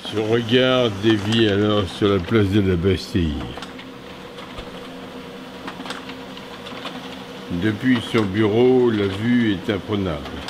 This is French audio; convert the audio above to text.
Son regard dévie alors sur la place de la Bastille. Depuis son bureau, la vue est imprenable.